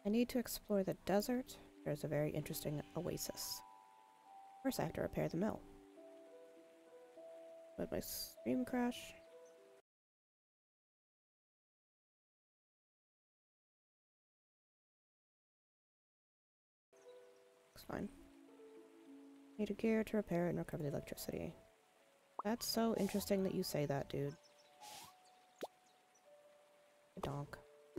I need to explore the desert. There's a very interesting oasis. First I have to repair the mill. But my stream crash? Looks fine. Need a gear to repair it and recover the electricity. That's so interesting that you say that, dude. Donk.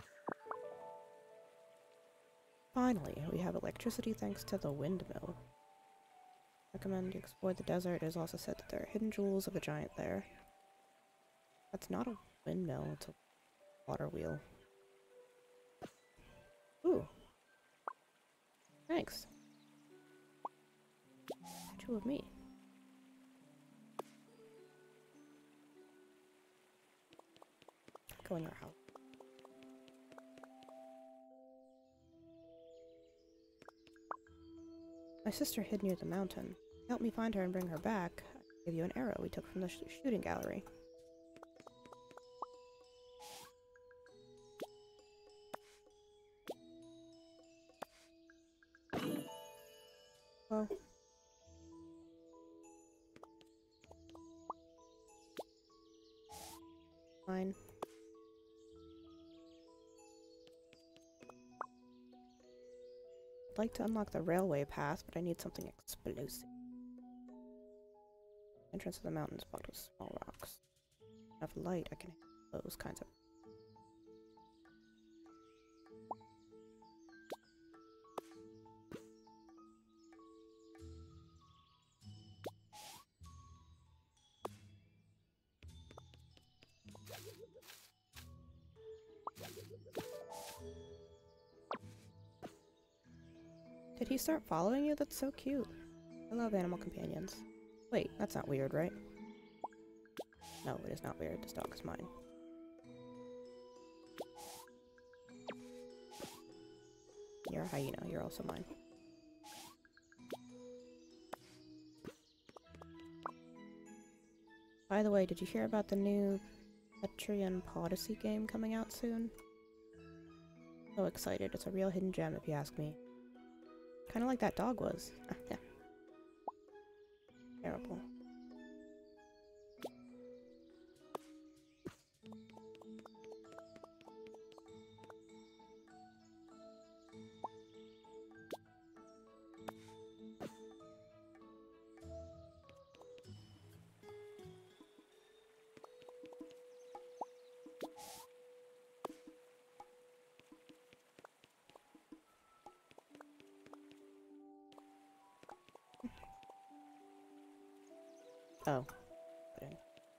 Finally, we have electricity thanks to the windmill. Recommend you explore the desert. It is also said that there are hidden jewels of a giant there. That's not a windmill, it's a water wheel. Ooh. Thanks. Two of me. Go in your house. My sister hid near the mountain. Help me find her and bring her back. I give you an arrow we took from the shooting gallery. Well. Fine. I'd like to unlock the railway path, but I need something explosive. Entrance to the mountain is blocked with small rocks. Enough light, I can handle those kinds of. Did he start following you? That's so cute. I love animal companions. Wait, that's not weird, right? No, it is not weird. This dog is mine. You're a hyena. You're also mine. By the way, did you hear about the new Petrian Podyssey game coming out soon? So excited. It's a real hidden gem if you ask me. Kind of like that dog was. Terrible. Oh. There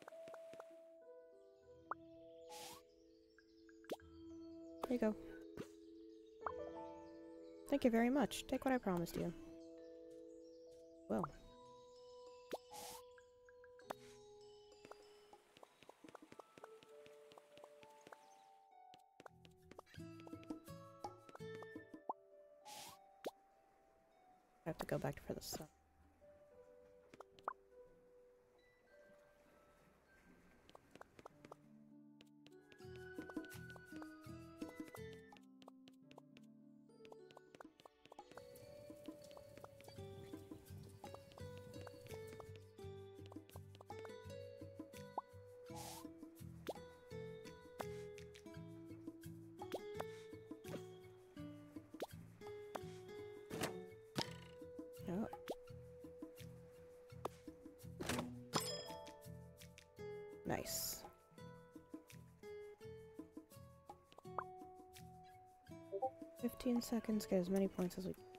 you go. Thank you very much. Take what I promised you. Well. I have to go back for the sun. Oh. Nice. "15 seconds, get as many points as we can."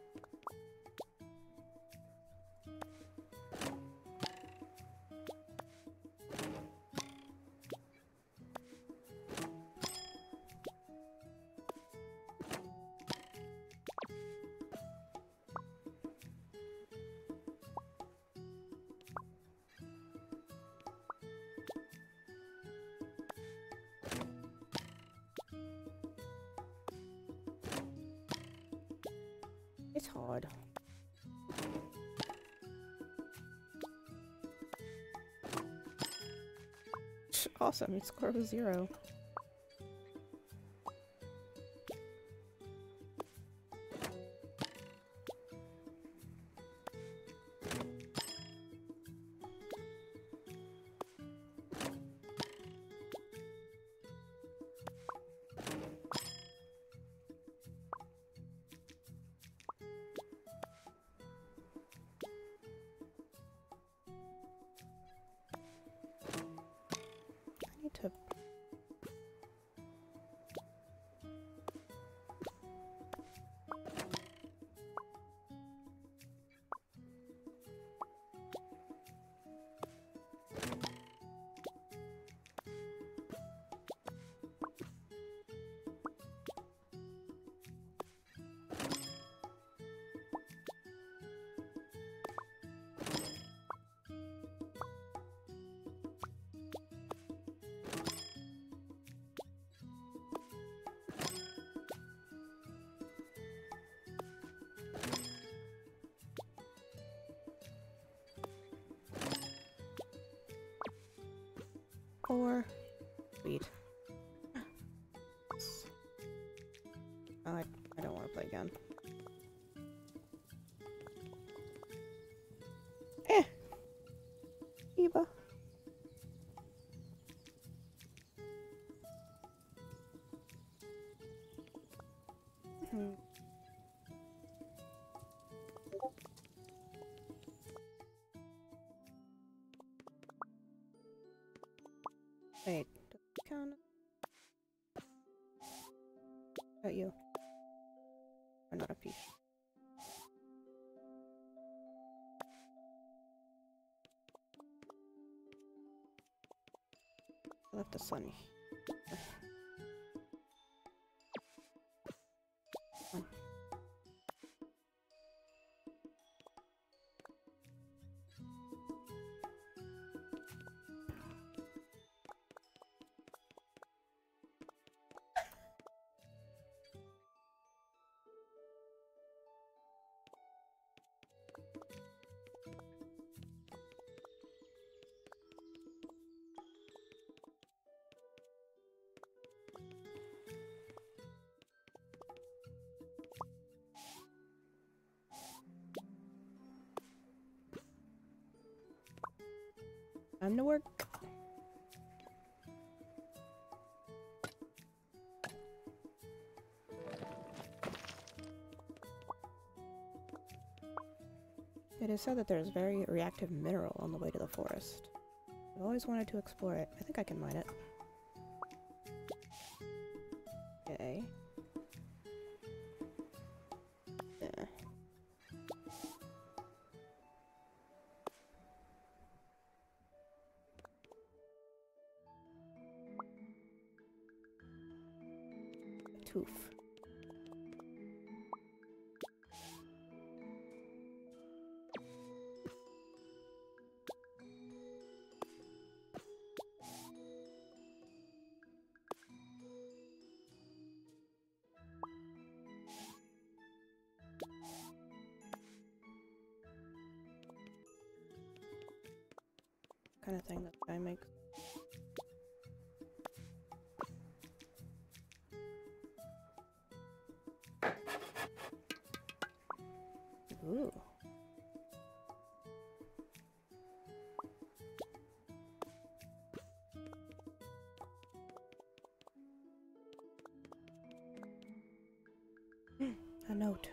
It's hard. Awesome, your score was 0. 4. Sweet. I don't want to play again. Eva. Wait, does it count? About you. Or not a piece. I left the sun. Time to work. It is said that there is very reactive mineral on the way to the forest. I've always wanted to explore it. I think I can mine it. Okay. Toof. Kind of thing that guy makes. Ooh. A note.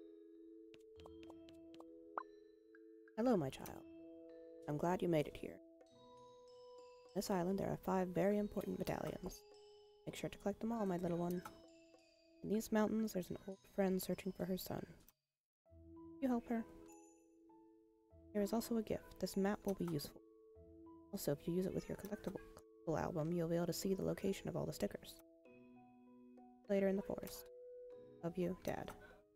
Hello, my child. I'm glad you made it here. On this island, there are 5 very important medallions. Make sure to collect them all, my little one. In these mountains, there's an old friend searching for her son. You help her. There is also a gift. This map will be useful. Also, if you use it with your collectible album, you'll be able to see the location of all the stickers. Later in the forest. Love you, Dad.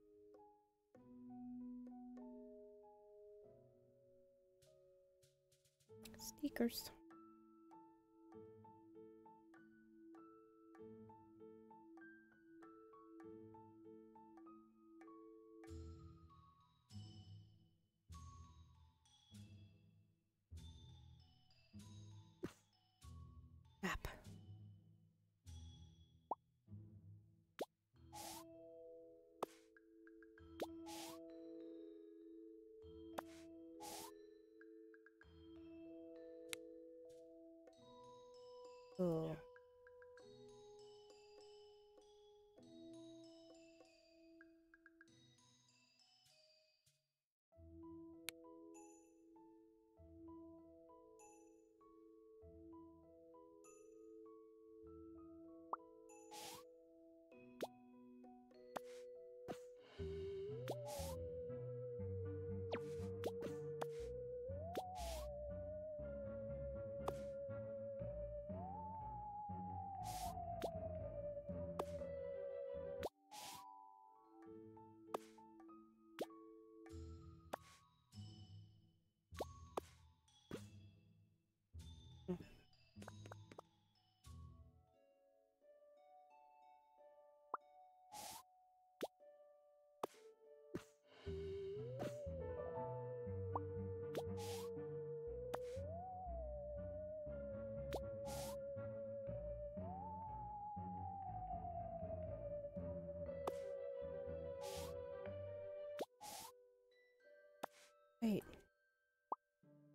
Stickers. Map.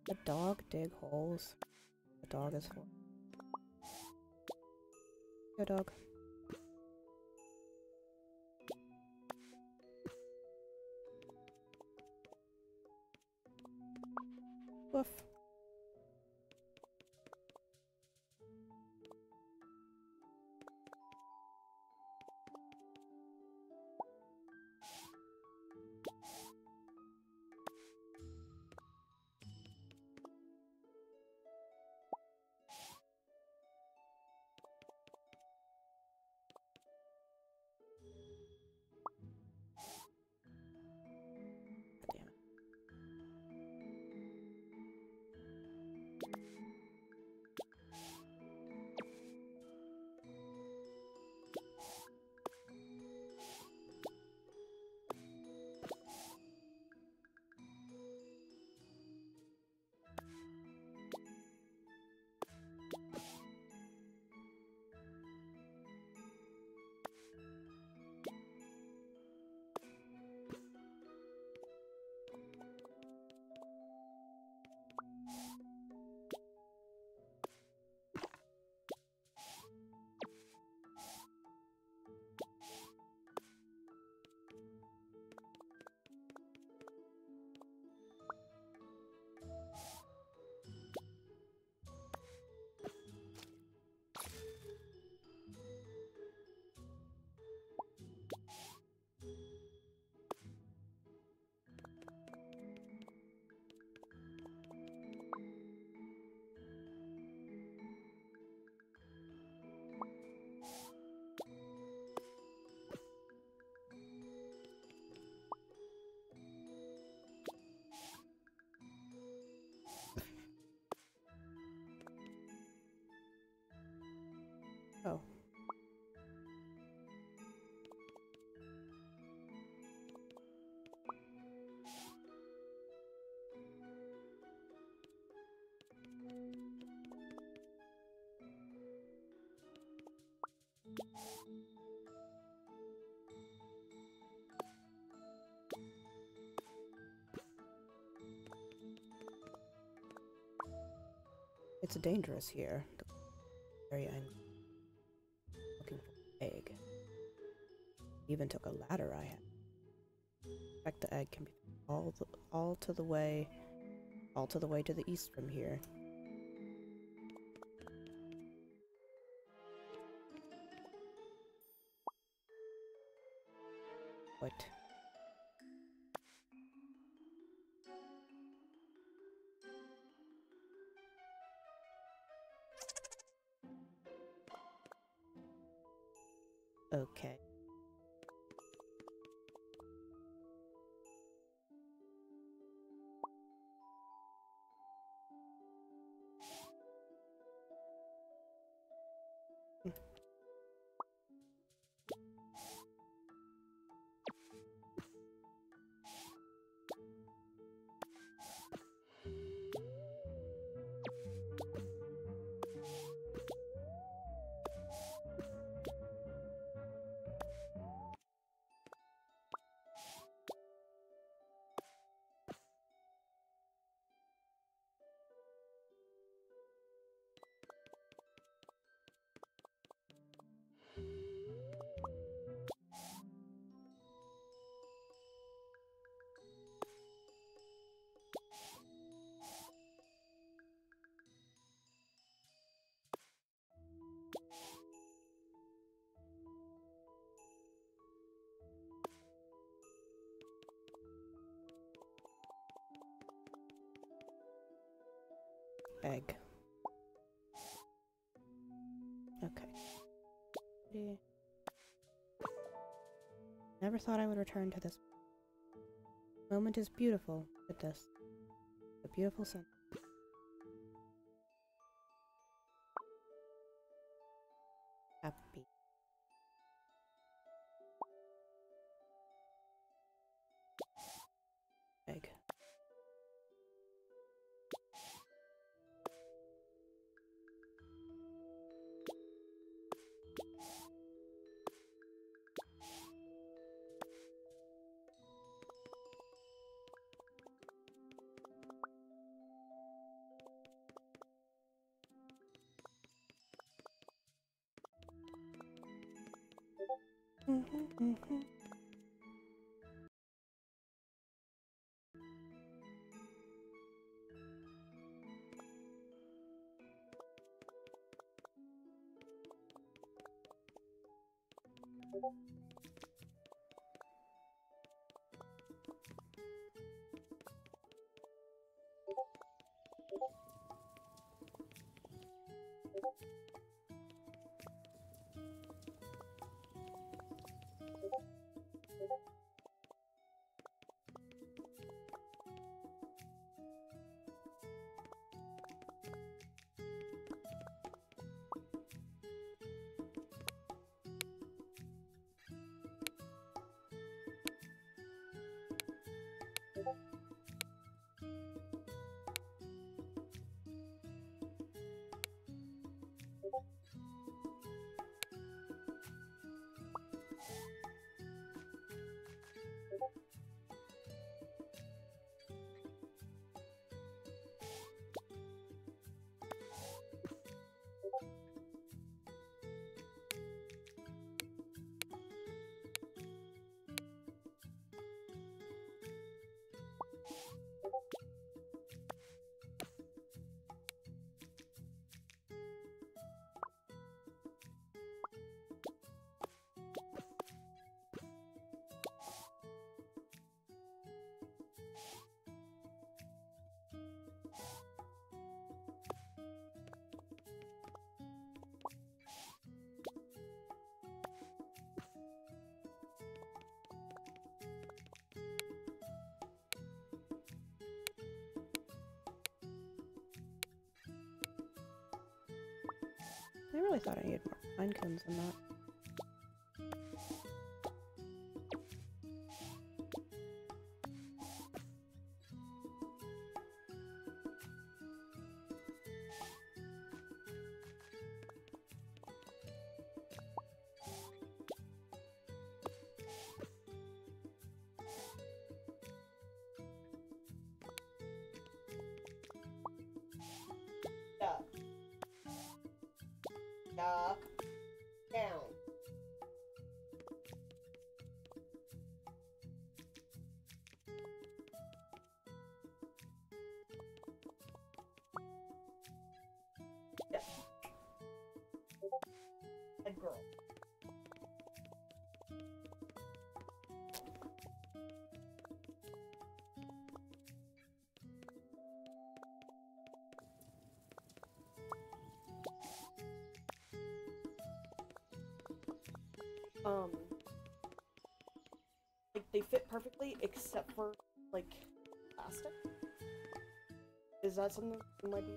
The dog dig holes. The dog is for. Go dog. Woof. Damn it. Oh. It's dangerous here. The area I'm looking for an egg. Even took a ladder I had. Expect the egg can be all to the way to the east from here. What? Okay. Egg. Okay. Never thought I would return to this moment. Is beautiful. Look at this. A beautiful sun. Happy. Egg. I really thought I needed more pine cones than that. Duck. Duck. Down. Yes. A girl. Like they fit perfectly except for like plastic. Is that something that might be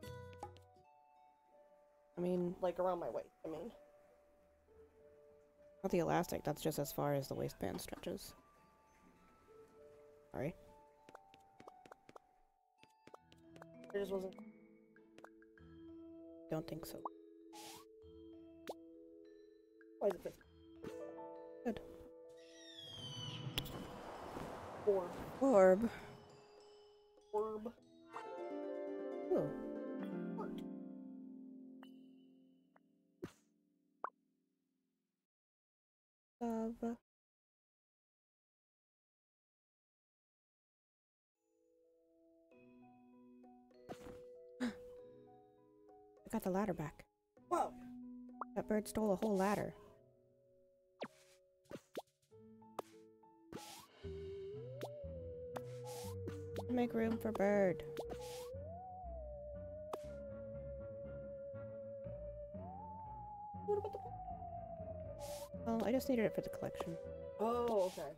I mean, like around my waist? I mean, not the elastic, that's just as far as the waistband stretches. Sorry. it just wasn't. Don't think so. Why is it fit? Good. Orb. Orb. Orb. Ooh. Heart. Love. I got the ladder back. Whoa. That bird stole a whole ladder. Make room for bird. What about the? Well, I just needed it for the collection. Oh, okay.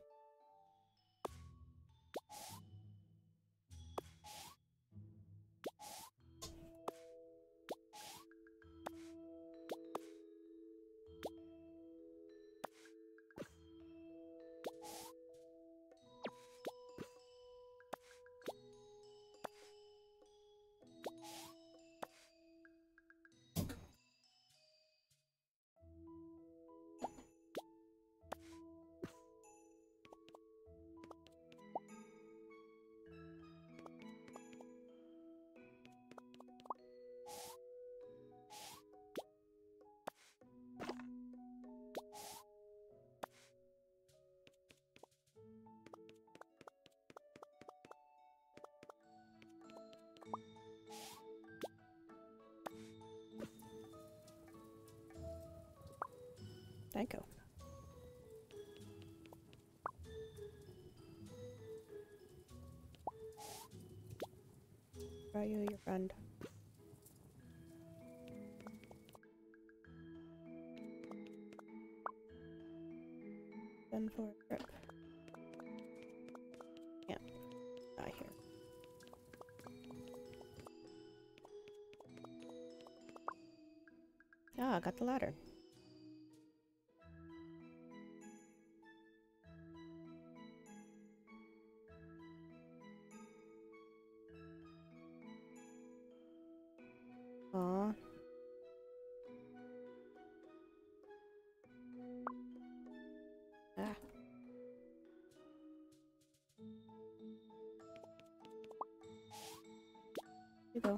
Thank you. Are you your friend? Done for a trip. Can't die here. Ah, I got the ladder. Aw. Ah. You go.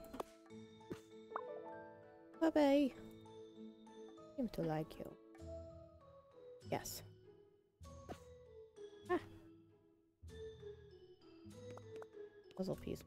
Bye-bye. Seem to like you. Yes. Ah. Puzzle piece.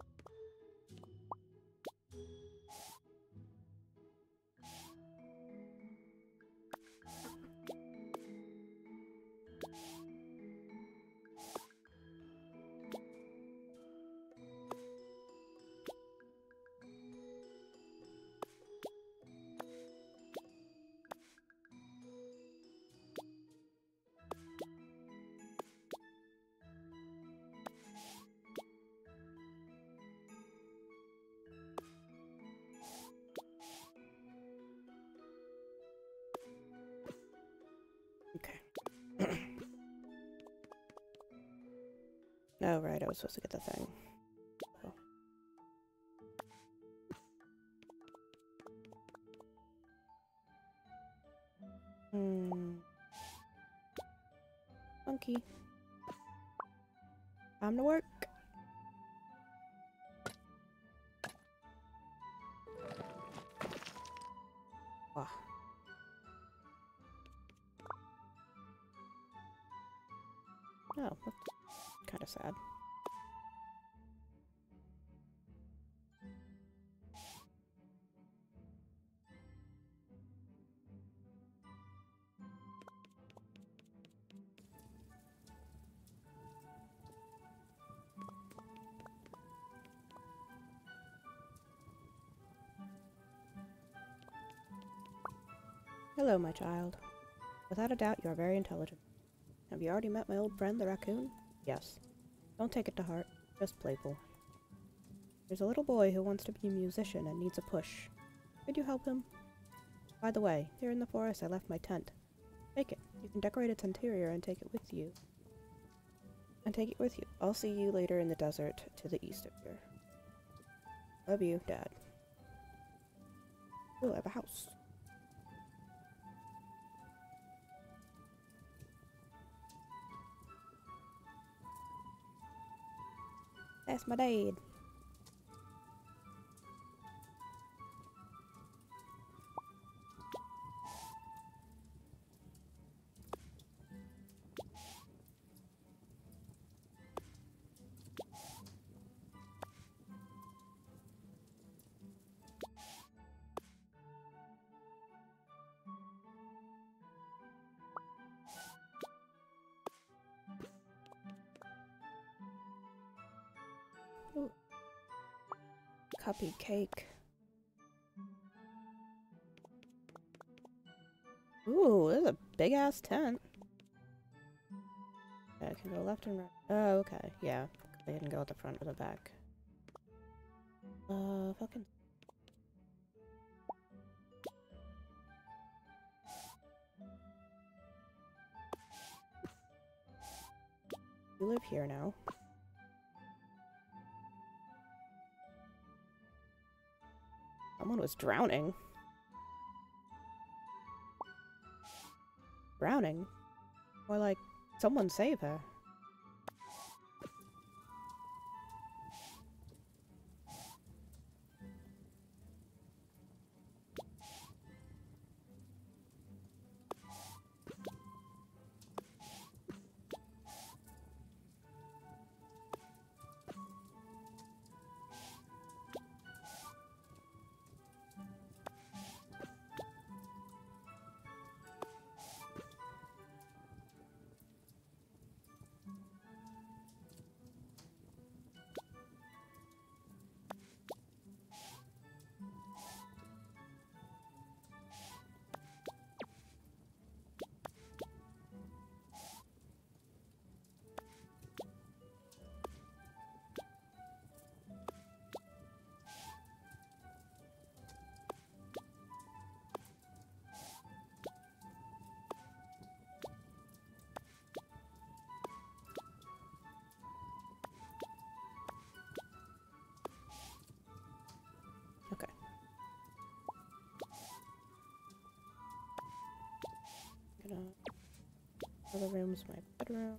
Okay. Oh, right, I was supposed to get the thing. Oh. Funky. Time to work. Ah. Oh, that's kind of sad. Hello, my child. Without a doubt, you are very intelligent. Have you already met my old friend, the raccoon? Yes. Don't take it to heart. Just playful. There's a little boy who wants to be a musician and needs a push. Could you help him? By the way, here in the forest I left my tent. Take it. You can decorate its interior and take it with you. I'll see you later in the desert to the east of here. Love you, Dad. Ooh, I have a house. That's my dad. Ooh. Cuppy cake. Ooh, this is a big ass tent. I can go left and right. Oh, okay. Yeah. I didn't go at the front or the back. Fucking. You live here now. Someone was drowning. Drowning? Or like, someone save her. Other room's my bedroom.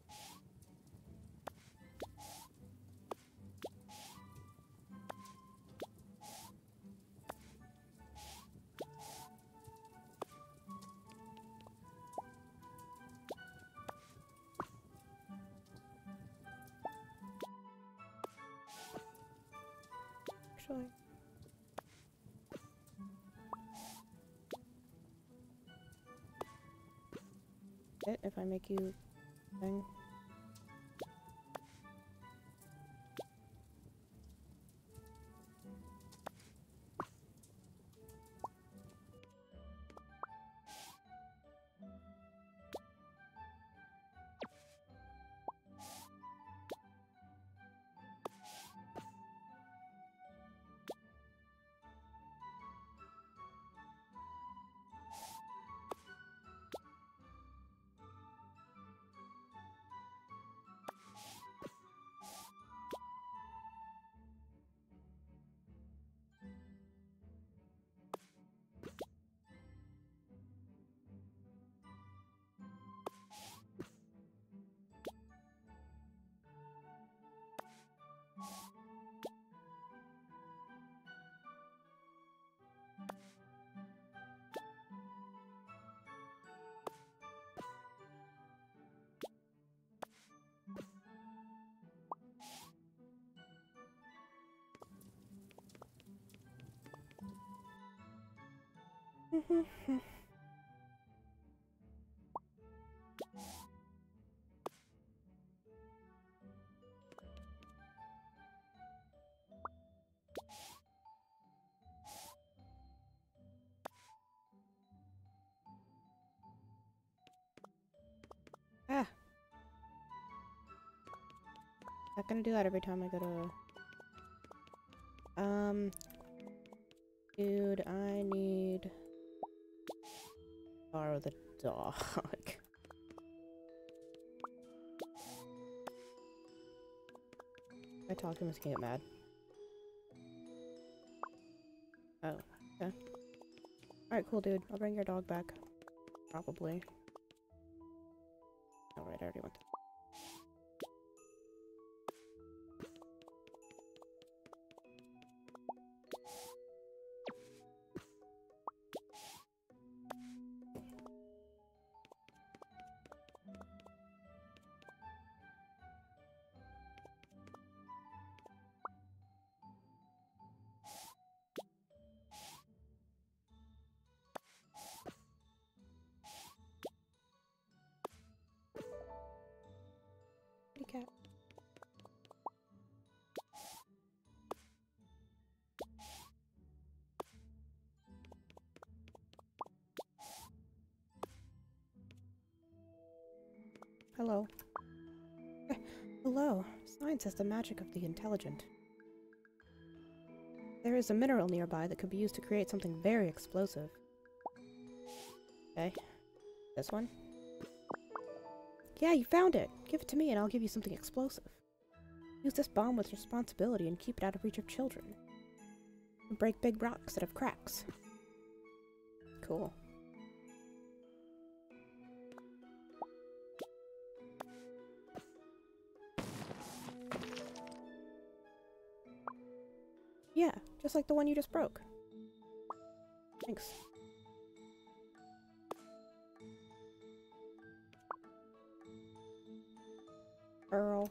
Actually, if I make you thing. Ah! Not gonna do that every time I go to... Dude, I need... borrow the dog. If I talk to him, he's gonna get mad. Oh, okay. Alright, cool, dude. I'll bring your dog back. Probably. Alright, I already went to... Kitty cat. Hello. Hello. Science is the magic of the intelligent. There is a mineral nearby that could be used to create something very explosive. Okay. This one? Yeah, you found it! Give it to me and I'll give you something explosive. Use this bomb with responsibility and keep it out of reach of children. And break big rocks that have cracks. Cool. Yeah, just like the one you just broke. Thanks. Earl.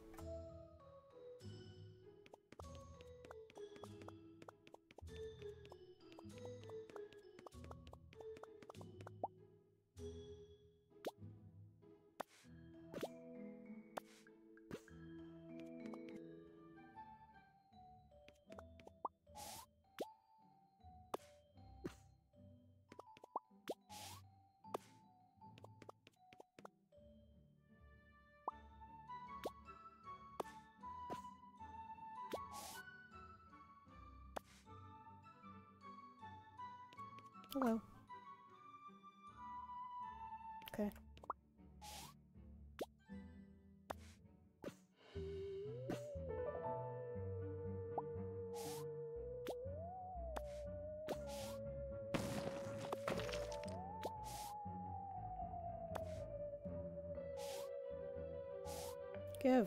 Hello. Okay. Give.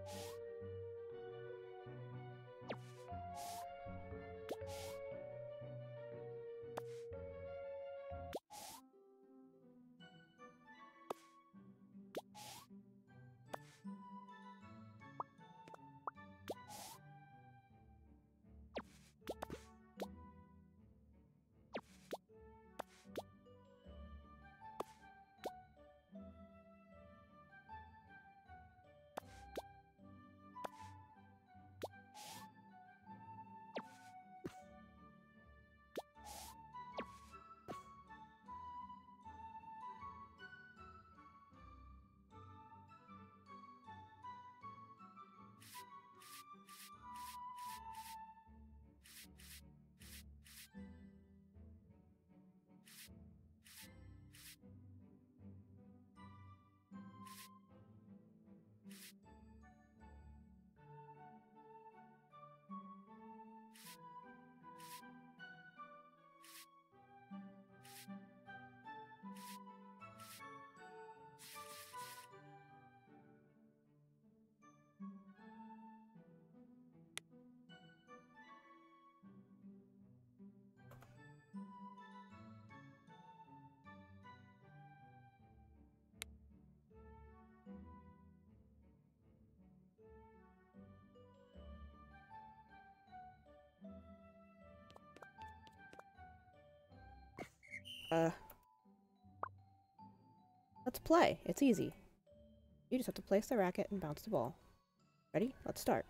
Let's play. It's easy. You just have to place the racket and bounce the ball. Ready? Let's start.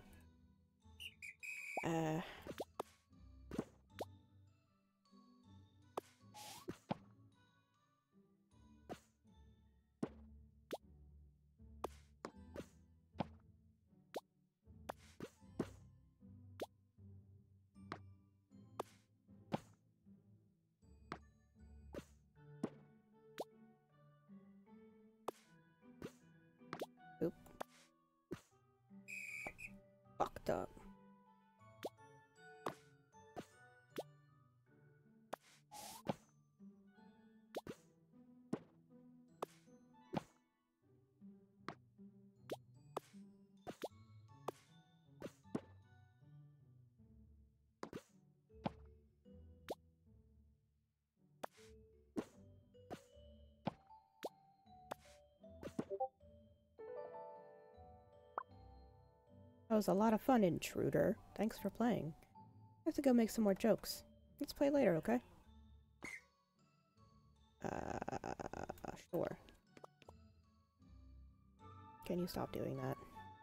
Oop. Fucked up. That was a lot of fun, intruder. Thanks for playing. I have to go make some more jokes. Let's play later, okay? Sure. Can you stop doing that?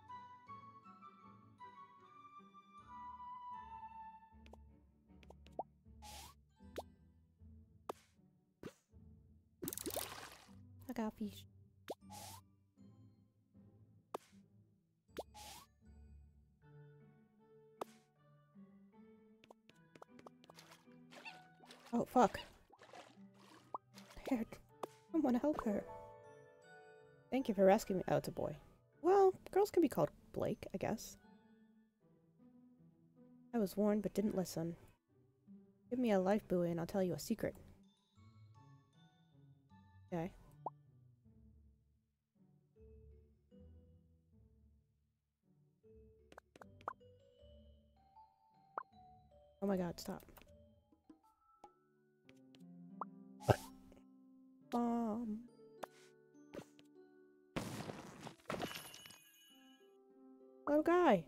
I got fish. Oh, fuck. There. I want to help her. Thank you for rescuing me. Oh, it's a boy. Well, girls can be called Blake, I guess. I was warned but didn't listen. Give me a life buoy and I'll tell you a secret. Okay. Oh my god, stop. Little guy!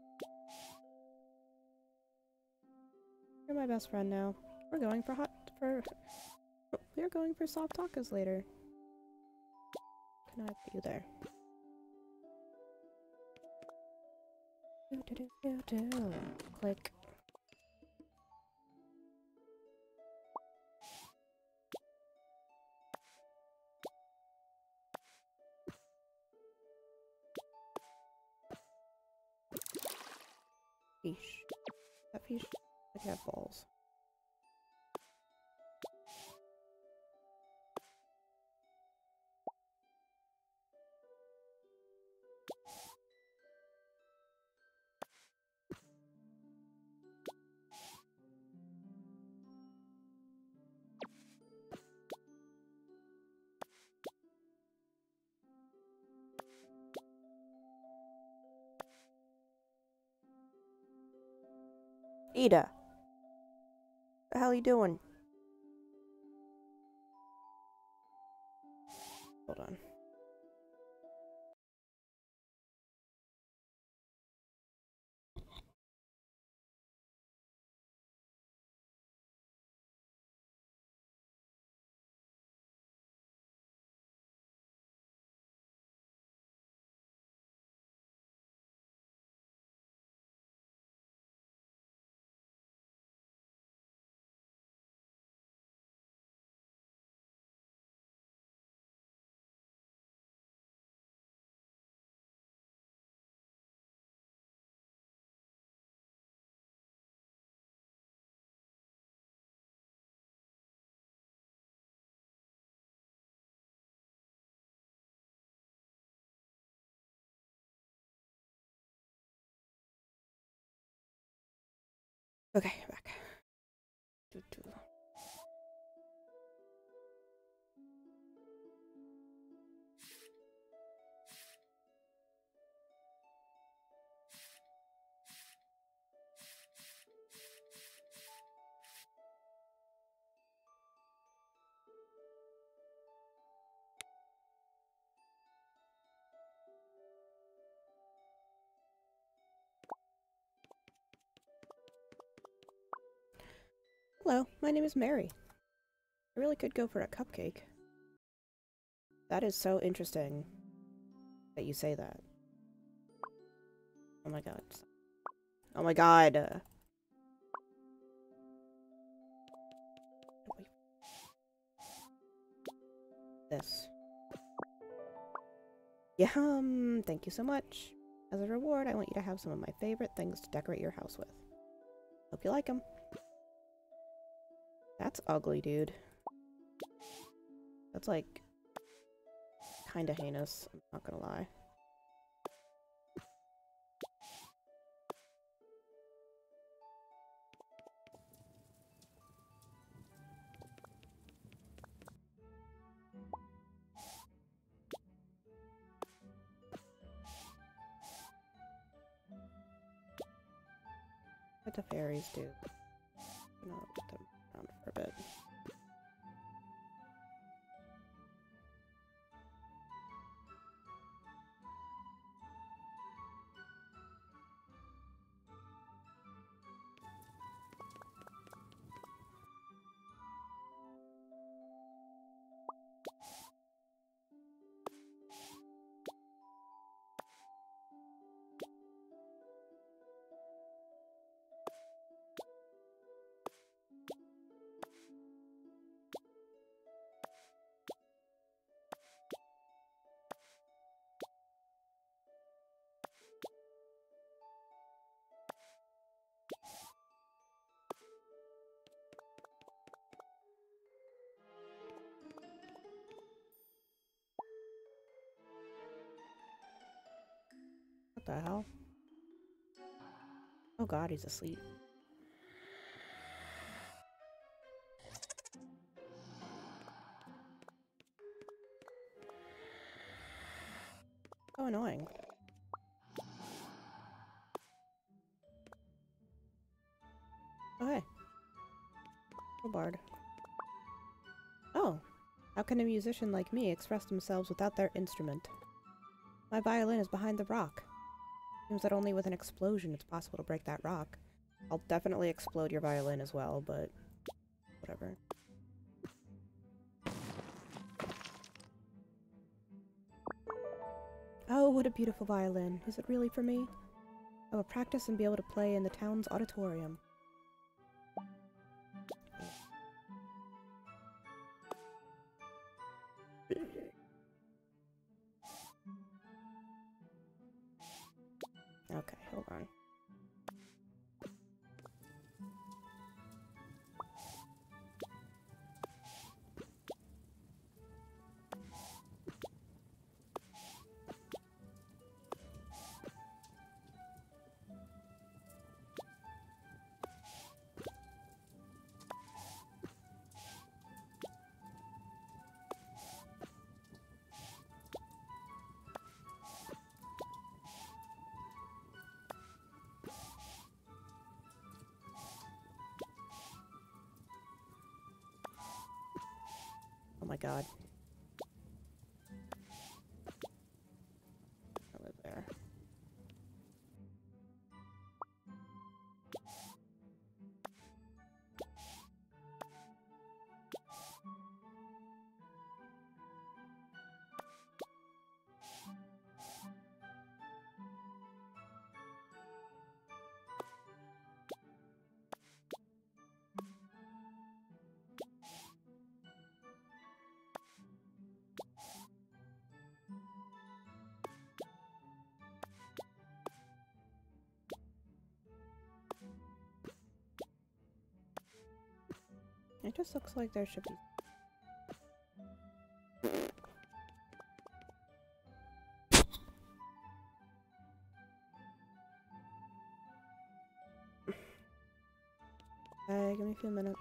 You're my best friend now. We're going for we're going for soft tacos later. Can I put you there? Click. Fish. That fish? I can have balls. Ada, what the hell are you doing? Hold on. Okay, back. Hello, my name is Mary. I really could go for a cupcake. That is so interesting that you say that. Oh my god. Oh my god. This. Yum! Thank you so much. As a reward, I want you to have some of my favorite things to decorate your house with. Hope you like them. That's ugly, dude. That's like kinda heinous, I'm not gonna lie. What the fairies do. I'm gonna put them around for a bit. What the hell? Oh god, he's asleep. So annoying. Oh hey. Oh bard. Oh! How can a musician like me express themselves without their instrument? My violin is behind the rock. Seems that only with an explosion it's possible to break that rock. I'll definitely explode your violin as well, but whatever. Oh, what a beautiful violin. Is it really for me? I will practice and be able to play in the town's auditorium. Okay, hold on. my god. Over there. It just looks like there should be. Give me a few minutes.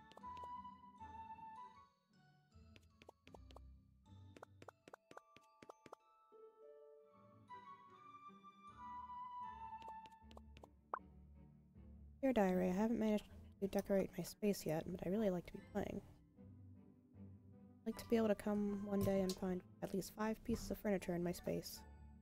Dear Diary, I haven't managed to decorate my space yet, but I really like to be playing. I'd like to be able to come one day and find at least 5 pieces of furniture in my space.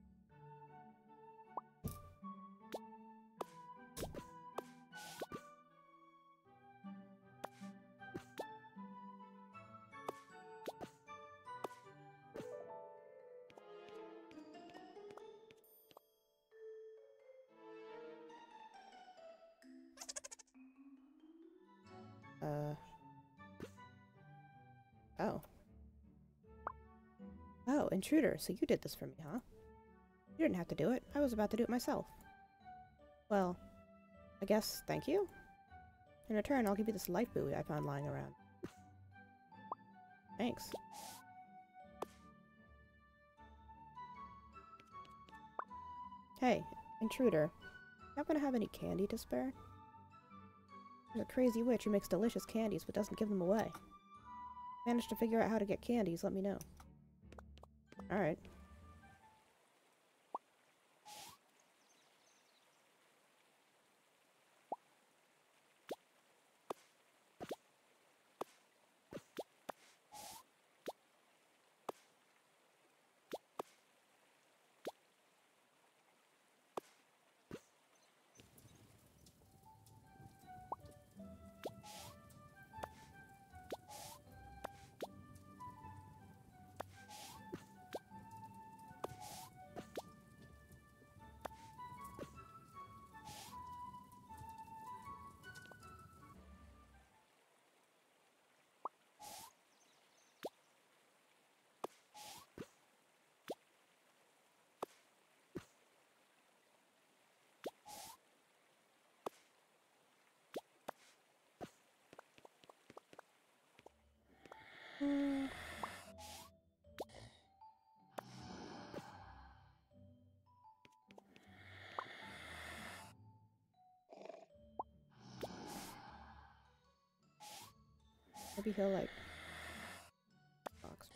Oh. Oh, intruder, so you did this for me, huh? You didn't have to do it. I was about to do it myself. Well, I guess thank you? In return, I'll give you this life buoy I found lying around. Thanks. Hey, intruder. Not gonna have any candy to spare? There's a crazy witch who makes delicious candies but doesn't give them away. Managed to figure out how to get candies, let me know. Alright. Maybe he'll like box.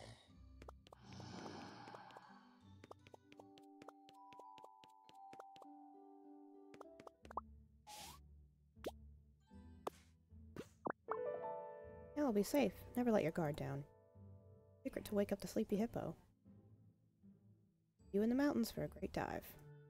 Yeah, I'll be safe. Never let your guard down. Secret to wake up the sleepy hippo. You in the mountains for a great dive.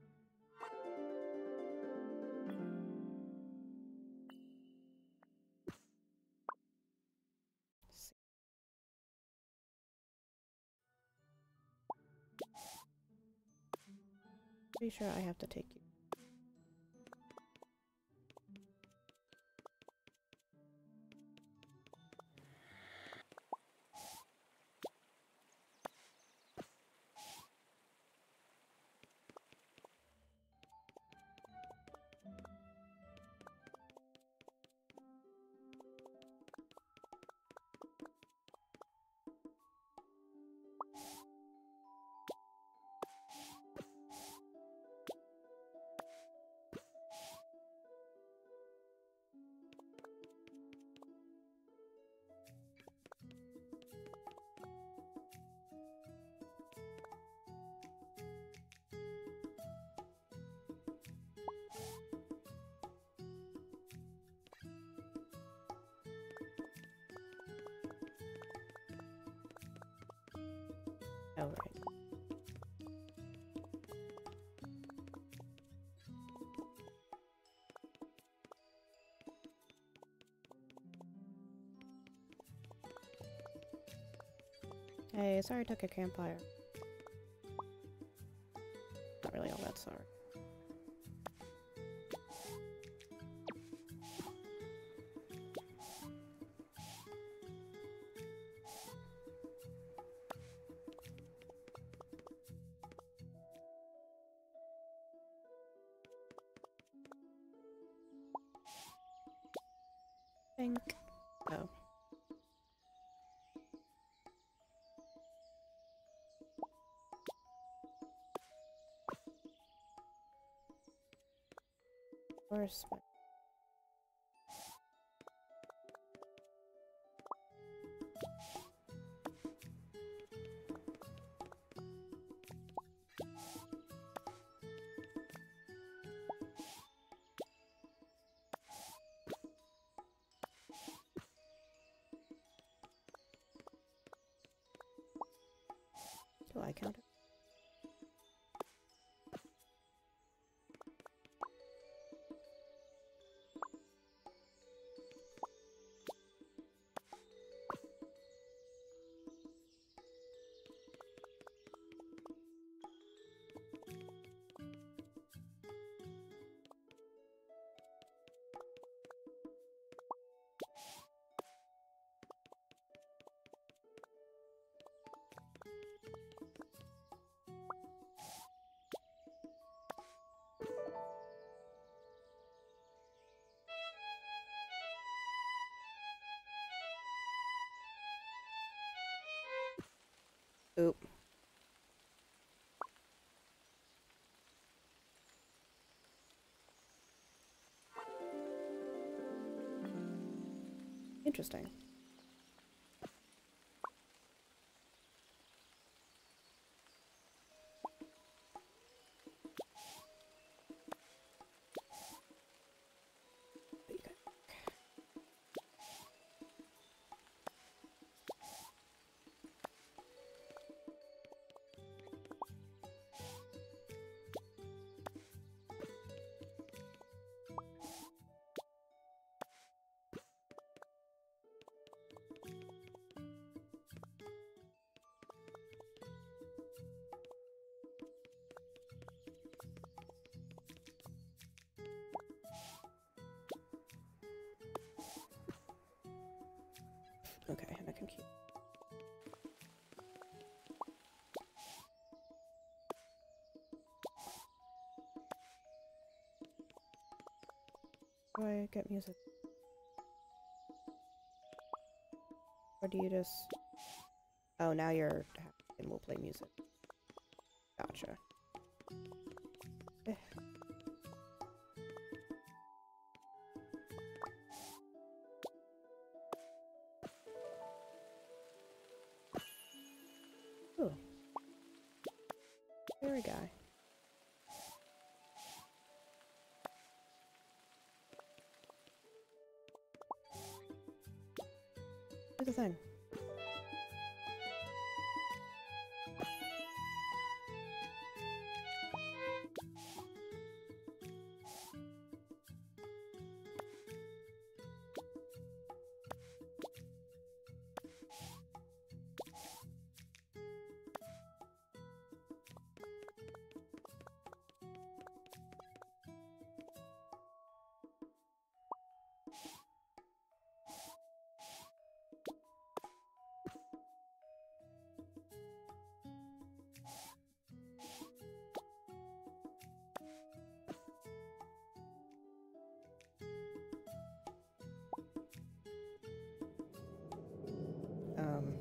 Pretty sure I have to take you. Oh, right. Hey, sorry I took a campfire. Not really all that sorry. Think. Oh. Where's my... Do I count it? Oop. Interesting. Okay, and I can keep... Do I get music? Or do you just... Oh, now you're happy and we'll play music. Gotcha. Eh. Ooh. Fairy guy. Do the thing. Um...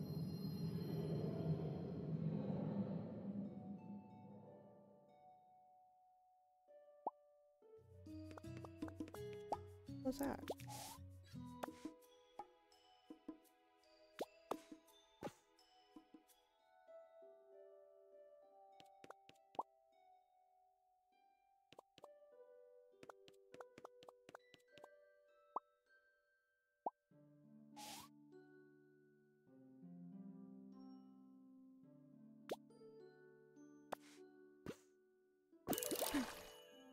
What's that?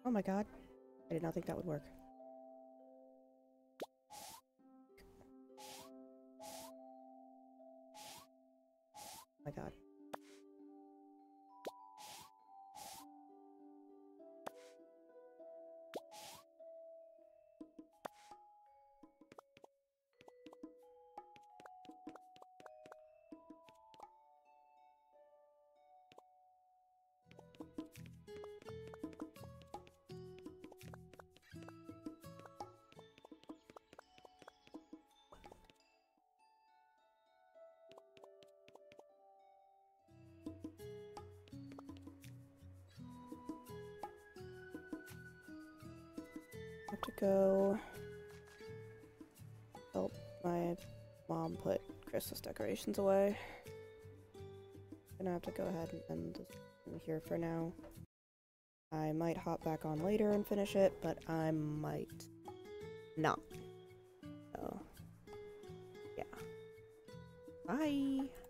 Oh my god. I did not think that would work. Oh my god. I have to go help my mom put Christmas decorations away. Gonna have to go ahead and end this in here for now. I might hop back on later and finish it, but I might not. So, yeah. Bye!